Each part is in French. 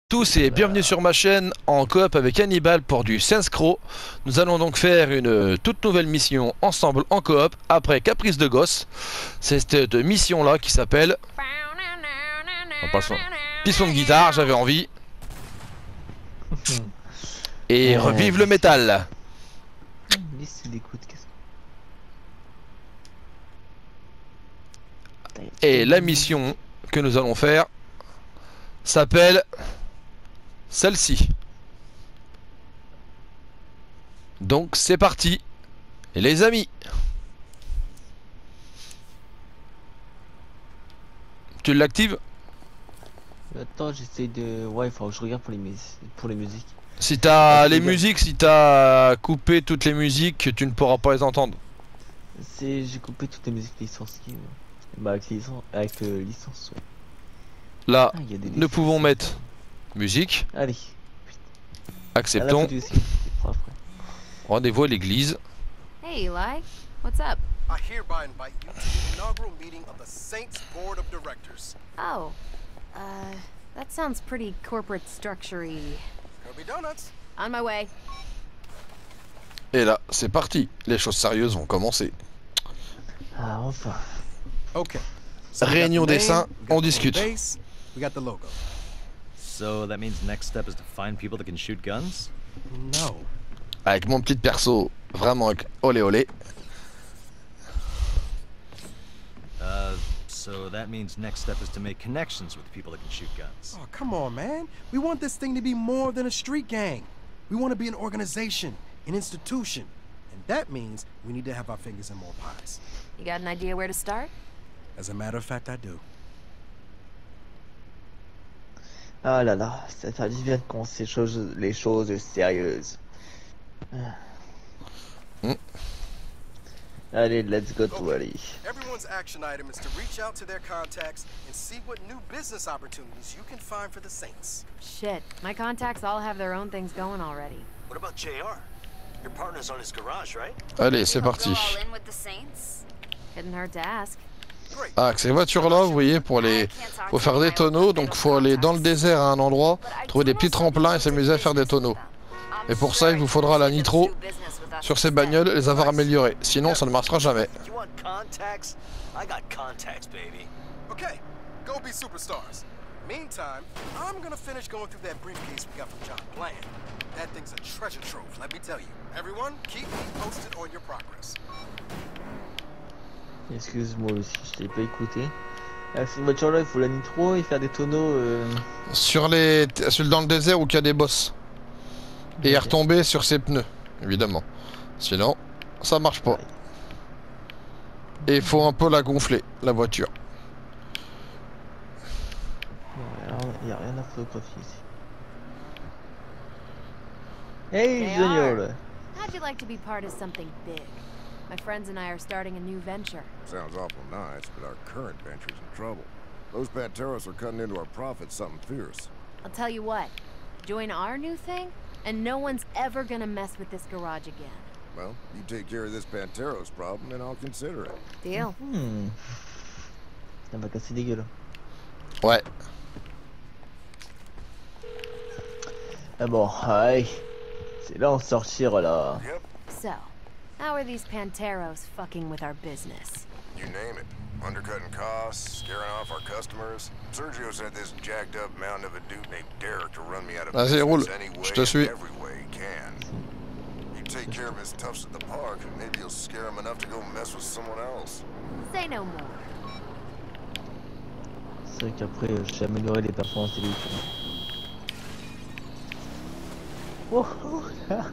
Tous et bienvenue sur ma chaîne en coop avec Hannibal pour du Saints Row. Nous allons donc faire une toute nouvelle mission ensemble en coop après Caprice de Gosse. C'est cette mission là qui s'appelle... Piston de guitare, j'avais envie. Et revive le métal. Et la mission que nous allons faire s'appelle celle-ci. Donc c'est parti, les amis. Tu l'actives? Attends, j'essaie de... Ouais, il faut que je regarde pour les musiques. Si t'as les musiques, si t'as coupé toutes les musiques, tu ne pourras pas les entendre. J'ai coupé toutes les musiques licenciées. Bah avec licence, ouais. Là, nous pouvons mettre musique. Allez. Acceptons. Rendez-vous à l'église. Hey Eli, what's up? I hereby invite you to the inaugural meeting of the Saints Board of Directors. Oh, that sounds pretty corporate structure-y. Kirby Donuts. On my way. Et là, c'est parti. Les choses sérieuses vont commencer. Ah, enfin. Okay. Réunion dessin, on discute. We got the logo. So that means next step is to find people that can shoot guns? No. Avec mon petit perso, vraiment olé olé. So that means next step is to make connections with people that can shoot guns. Oh, come on, man. We want this thing to be more than a street gang. We want to be an organization, an institution. And that means we need to have our fingers in more pies. You got an idea where to start? As a matter of fact, I do. Ah là là, ça devient quand les choses sérieuses. Allez, let's go to Ali. Everyone's action item is to reach out to their contacts and see what new business opportunities you can find for the Saints. Shit, my contacts all have their own things going already. What about JR? Your partner's on his garage, right? Allez, c'est parti. Couldn't hurt to ask. Ah, avec ces voitures-là, vous voyez, pour faire des tonneaux, donc faut aller dans le désert à un endroit, trouver des petits tremplins et s'amuser à faire des tonneaux. Et pour ça, il vous faudra la nitro sur ces bagnoles, les avoir améliorées. Sinon, ça ne marchera jamais. Okay, go be superstars. Meantime, I'm gonna finish going through that briefcase we got from John Bland. That thing's a treasure trove, let me tell you. Everyone, keep me posted on your progress. Excuse-moi aussi, je t'ai pas écouté. Avec cette voiture-là, il faut la nitro et faire des tonneaux. Dans le désert où il y a des boss. Et retomber sur ses pneus, évidemment. Sinon, ça marche pas. Et il faut un peu la gonfler, la voiture. Il n'y a rien à photographier ici. Hey, génial! How'd you like to be part of something big? My friends and I are starting a new venture. Sounds awful nice, but our current venture's in trouble. Those Panteros are cutting into our profits something fierce. I'll tell you what, join our new thing, and no one's ever gonna mess with this garage again. Well, you take care of this Panteros problem, and I'll consider it. Deal. Ça va casser des gueules. Ouais. Ah bon, allez. C'est là en sortir là. Yep. So, how are these Panteros fucking with our business? You name it. Undercutting costs, scaring off our customers. Sergio sent this jacked up mountain of a dude named Derek to run me out of Vas-y, roule. business any way Je te suis. and every way he can. You take care of his toughs at the park, and maybe you'll scare him enough to go mess with someone else. Say no more. C'est vrai qu'après, j'ai amélioré les performances des véhicules. Oh, oh.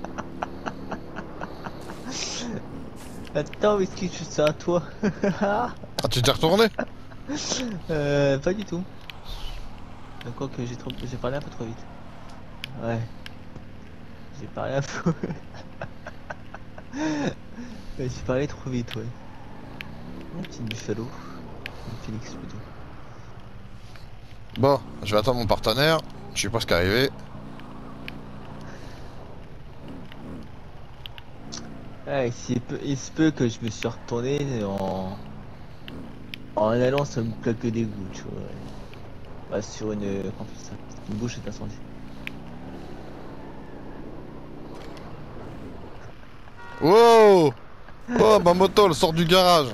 Attends, mais est-ce que je suis à toi? Ah, tu t'es retourné? Pas du tout. Quoi que j'ai parlé un peu trop vite. Ouais. J'ai parlé un peu. J'ai parlé trop vite, ouais. Un petit buffalo. Un phoenix plutôt. Bon, je vais attendre mon partenaire. Je suis presque arrivé. Ouais, il se peut que je me suis retourné en allant sur une plaque d'égout, tu vois. Bah, sur une... comment ça Une bouche est incendie. Wow! Oh, ma moto, elle sort du garage.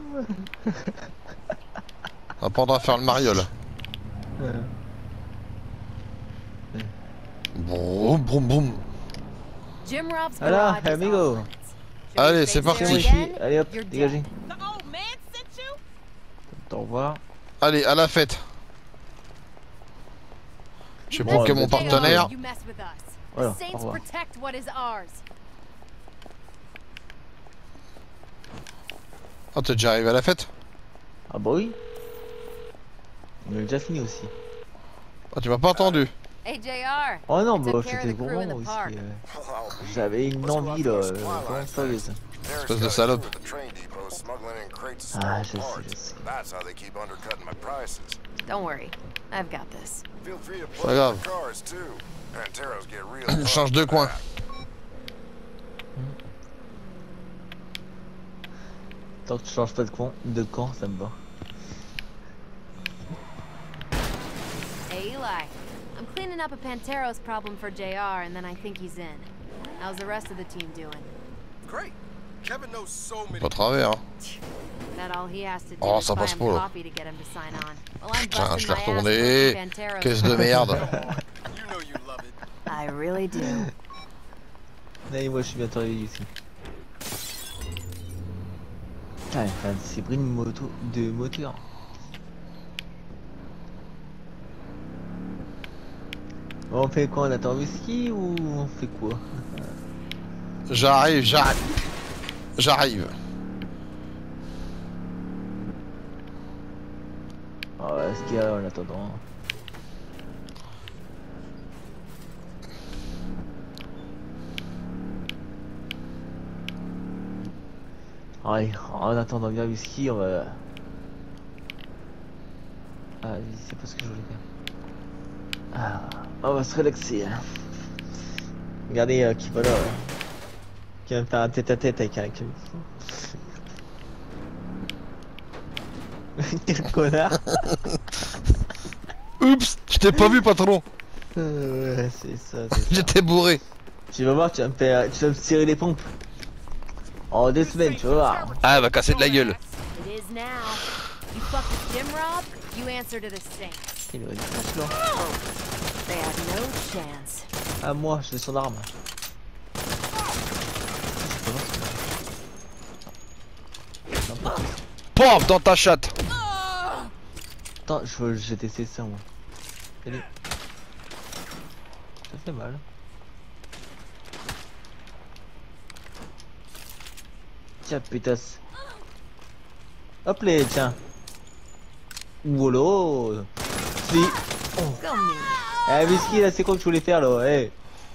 On va apprendre à faire le mariole. Boum, boum, boum. Jim Rob's Voilà, garage is amigo. off limits. Should Allez, we c'est face parti. there Ici, again? allez hop, You're dégagez. dead. Au revoir. Allez, à la fête. J'ai Bon, bloqué bah, mon JR, partenaire. You mess with us. Voilà, The au Saints revoir. protect what is ours. Oh, t'es déjà arrivé à la fête? Ah bah oui. On a déjà fini aussi. Oh, tu m'as pas entendu. Hey JR. Oh non, I bah took care of j'étais the crew in gourmand the aussi. park. J'avais une envie là, vraiment sérieuse. Espèce de salope. Ah, je sais. That's how they keep undercutting my prices. Don't worry, I've got this. Feel free to Pas plug grave. the cars too. Panteros get real. Change de coin. Tant que tu changes pas de camp, ça me va. Hey Eli, I'm cleaning up a Panteros problem for JR and then I think he's in. How's the rest of the team doing? Great. Kevin knows so many. Pas travers, hein. That all he has to do Oh, is ça buy passe him pas, là. coffee to get him to sign on. Well, I'm Tiens, busting je l'ai my ass retourné. working Panteros. Caisse de merde. You know you love it. I really do. Allez, moi je suis bientôt arrivé ici. Putain, enfin, c'est pris une moto de moteur. Bon, on fait quoi? On attend whisky ou on fait quoi? J'arrive. J'arrive. Ah ouais, ce qu'il y a en attendant. Allez, en attendant bien whisky, on va... Ah, c'est pas ce que je voulais faire. Ah, on va se relaxer. Hein. Regardez qui va là. Qui va me faire un tête-à-tête avec un Quel connard. Oups, je t'ai pas vu, patron. Ouais, c'est ça. C'est ça. J'étais bourré. Tu vas voir, tu vas me tirer les pompes. En 2 semaines, tu vas voir. Ah, elle va casser de la gueule. It is now. You fuck with Jim Rob, you answer to the Saints. Il va dire ça, là. They have no chance. Ah, moi, j'ai son arme. Paf, dans ta chatte. Attends, j'ai testé ça, moi. Salut. Ça fait mal. Tiens, pétasse. Hop les, tiens. Wolo. Si. Oh. Go me. Eh, whisky, là, c'est quoi que je voulais faire, là? Eh.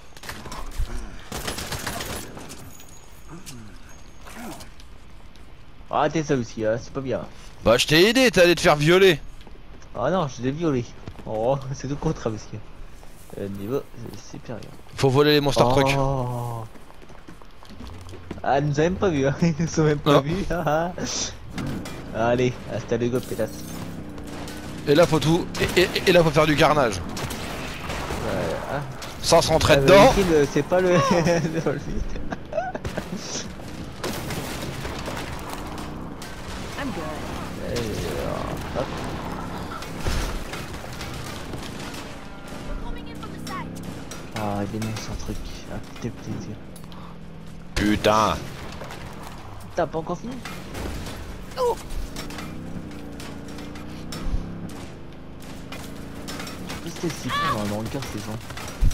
Arrêtez ça, whisky, hein, c'est pas bien. Bah, je t'ai aidé, t'es allé te faire violer. Ah non, je l'ai violé. Oh, c'est tout le contraire, whisky. Niveau supérieur. Faut voler les monster trucks. Oh. Ah, ils nous a même pas vu, hein. Ils nous ont même pas Non. vu. Allez, hasta luego, pétasse. Et là, faut tout. Et là, faut faire du carnage. Ah. Sans se rentrer Ah, dedans. Whisky, c'est pas le. c'est pas le but. I'm good. Hop. Ah, il est mon son truc. Ah, quel plaisir. Putain. T'as pas encore fini? C'était si con dans le cœur ces gens.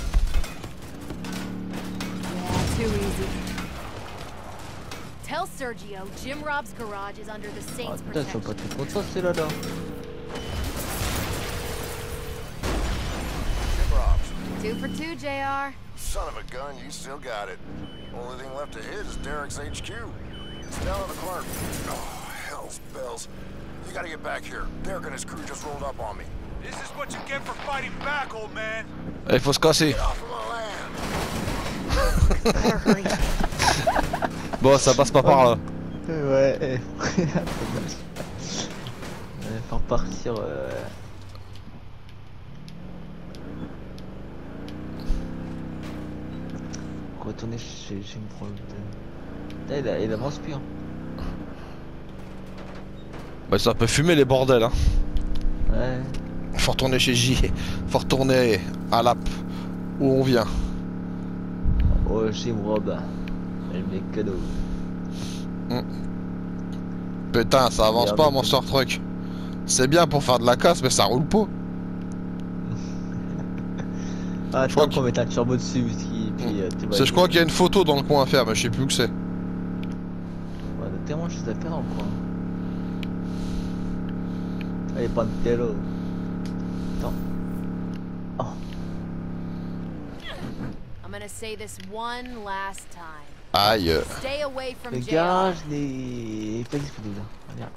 Yeah, too easy. Tell Sergio Jim Rob's garage is under the Ah Saints' putain, ils sont pas protection. très contents ces là-là. Two for two, JR. Son of a gun, you still got it. Only thing left to hit is Derek's HQ. It's down on the corner. Oh, hell's bells. You gotta get back here. Derek and his crew just rolled up on me. This is what you get for fighting back, old man. Il faut se casser. Get off of my land. Better hurry. Bon, ça passe pas par là. Ouais, faut repartir. Retourner chez une preuve de... il avance plus hein. Bah ça peut fumer les bordels hein. Ouais. Faut retourner chez J. Faut retourner à l'AP. Où on vient. Oh chez Rob. Elle met cadeau. Putain ça avance Merde, pas ok. Monster Truck. C'est bien pour faire de la casse mais ça roule pas. Ah, Je crois attends qu'on mette un turbo dessus, puis Je crois qu'il y a une photo dans le coin à faire mais je sais plus où que c'est. Ouais, on a tellement de choses à faire dans le coin. Allez, Pantero. Attends. Oh. I'm gonna say this one last time. Aïe. Stay away from Le JR. garage, les... Pas disponible. Regarde.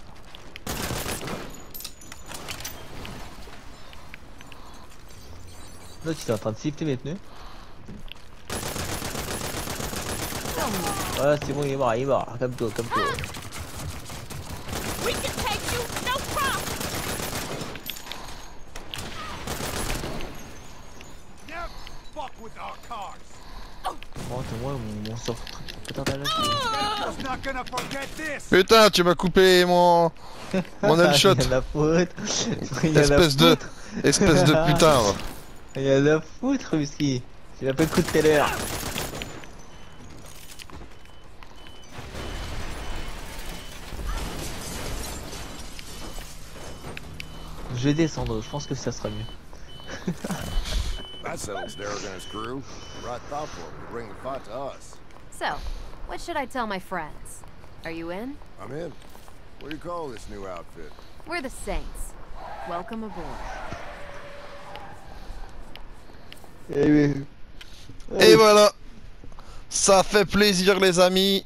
Là, tu es en train de siffler mes pneus. Ouais, c'est bon, il est mort, calme-toi, calme-toi. We can take you, no problem. Never fuck with our cars. Bon, attends, moi, mon sort putain d'âge. Just not gonna forget this. Putain tu m'as coupé mon headshot. Il y a la faute. Il y a la Espèce de foutre. espèce de putain. Va. Il y a la foutre, whisky. Tu l'as pas coup de tout à l'heure. Je vais descendre, je pense que ça sera mieux. That settles Derek and his crew. Right thoughtful to bring the fight to us. So, what should I tell my friends? Are you in? I'm in. What do you call this new outfit? We're the Saints. Welcome aboard. Et voilà. Ça fait plaisir les amis.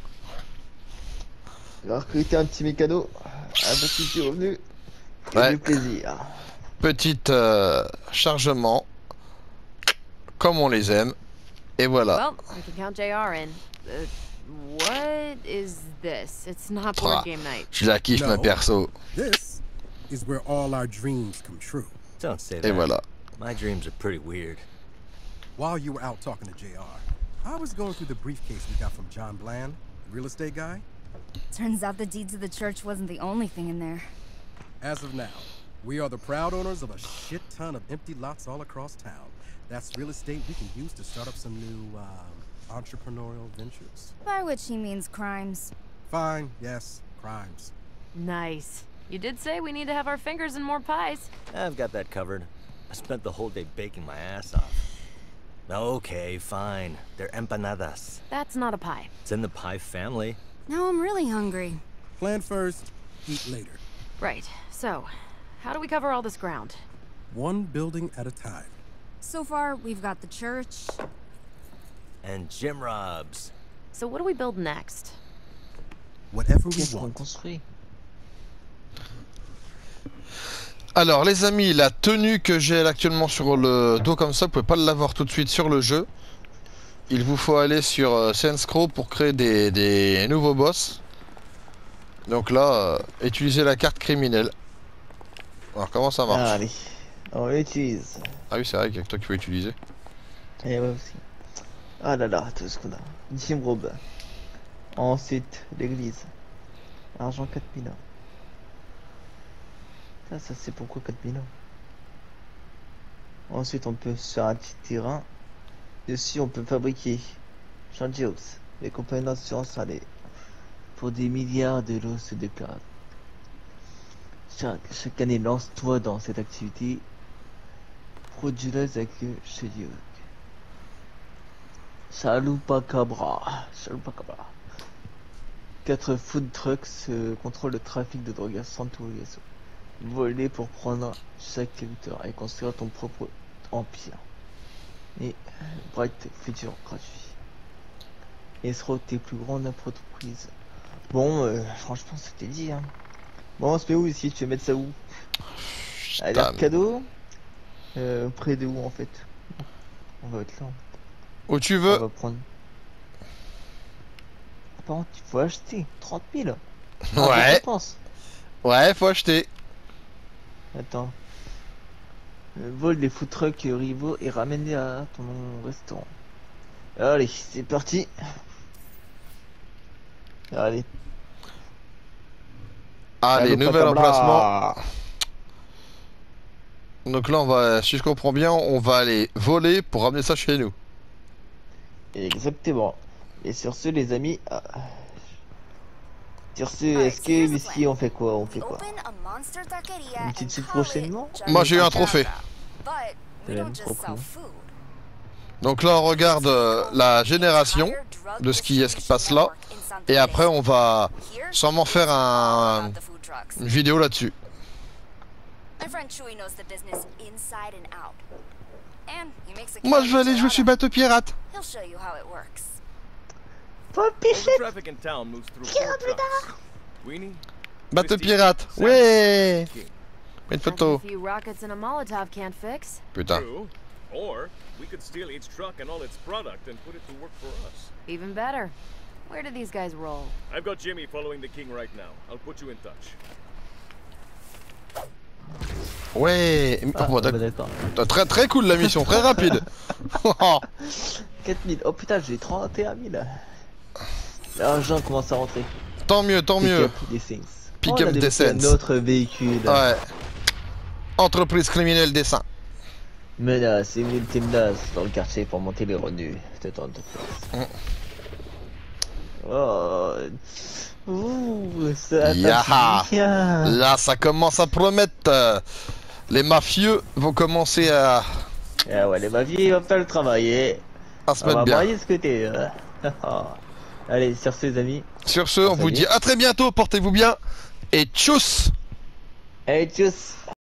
On va recruter un petit mécano. Un petit revenu. Et Ouais. du plaisir. Petite chargement. Comme on les aime. Et voilà. Well, we can count JR in. What is this? It's not Ah, board game night. je la kiffe ma No. perso. This is where all our dreams come true. Don't say Et that. voilà. My dreams are pretty weird. While you were out talking to JR, I was going through the briefcase we got from John Bland, the real estate guy. Turns out the deeds of the church wasn't the only thing in there. As of now, we are the proud owners of a shit ton of empty lots all across town. That's real estate we can use to start up some new, entrepreneurial ventures. By which he means crimes. Fine, yes, crimes. Nice. You did say we need to have our fingers in more pies. I've got that covered. I spent the whole day baking my ass off. Okay, fine. They're empanadas. That's not a pie. It's in the pie family. Now I'm really hungry. Plan first, eat later. Right. So, how do we cover all this ground? One building at a time. So far, we've got the church. And Jim Robs. So what do we build next? Whatever we Qu'est-ce qu'on want. construit? Alors les amis, la tenue que j'ai actuellement sur le dos comme ça, vous pouvez pas l'avoir tout de suite sur le jeu. Il vous faut aller sur Saints Row pour créer des nouveaux boss. Donc là, utilisez la carte criminelle. Alors comment ça marche? Allez, on l'utilise. Ah oui c'est vrai qu'il y a que toi qui peux utiliser. Et ouais aussi. Ah là là, tout ce qu'on a. Jim Rob. Ensuite, l'église. Argent 4000. Ça c'est pourquoi 4000. Ensuite, on peut se faire un petit terrain. Dessus, on peut fabriquer Changeos, les compagnies d'assurance allez pour des milliards de l'os de pirates. Chaque année, lance-toi dans cette activité frauduleuse avec chez Dieu. Chalupacabra. 4 food trucks contrôlent le trafic de drogue à Santo Yeso. Voler pour prendre chaque territoire et construire ton propre empire. Et Bright futur gratuit. Et sera tes plus grandes entreprises. Bon, franchement, c'était dit. Hein. Bon, on se met où ici? Tu veux mettre ça où? À l'air cadeau. Près de où en fait? On va être là. Où tu On veux. va prendre. Par contre, il faut acheter 30 000. Ouais. Je pense. Ouais, faut acheter. Attends. Vole des food trucks rivaux et ramène-les à ton restaurant. Allez, c'est parti. Allez. Allez, nouvel Patabla. emplacement. Donc là, on va, si je comprends bien, on va aller voler pour ramener ça chez nous. Exactement. Et sur ce, les amis. Sur ce, Alright, est-ce so que here's the Whisky, plan. on fait quoi? On fait We quoi? open a monster taqueria Une petite and suite call it prochainement? Moi, j'ai eu un Johnny's trophée. But we don't just sell food. Donc là, on regarde la génération de ce qui se passe là. Et après, on va sûrement faire une vidéo là-dessus. Moi, je vais aller jouer sur bateau pirate. Traffic in town moves through 4 trucks. Weenie, Bateau pirate. Ouais. Une photo. A few rockets and a Molotov can't fix. Putain. true. Or we could steal each truck and all its product and put it to work for us. Even better. Where do these guys roll? I've got Jimmy following the king right now. I'll put you in touch. Ouais. Ah, Oh, bah, d'accord. très très cool la mission, très rapide. 4000. Oh putain, j'ai 31 000. L'argent commence à rentrer. Tant mieux, tant mieux. Pick up des things. Pick Oh, on up a des débloqué cents. un autre véhicule. Ouais. Entreprise criminelle dessin. Menace et multi menaces dans le quartier pour monter les revenus de ton entreprise. Oh. Ouh, ça Yaha. bien. Là, ça commence à promettre. Les mafieux vont commencer à Ah ouais, les mafieux vont faire le travail. se On mettre va bien. broyer ce côté. Allez, sur ce, les amis. Sur ce, on vous dit à très bientôt, portez-vous bien et tchuss. Allez, tchuss.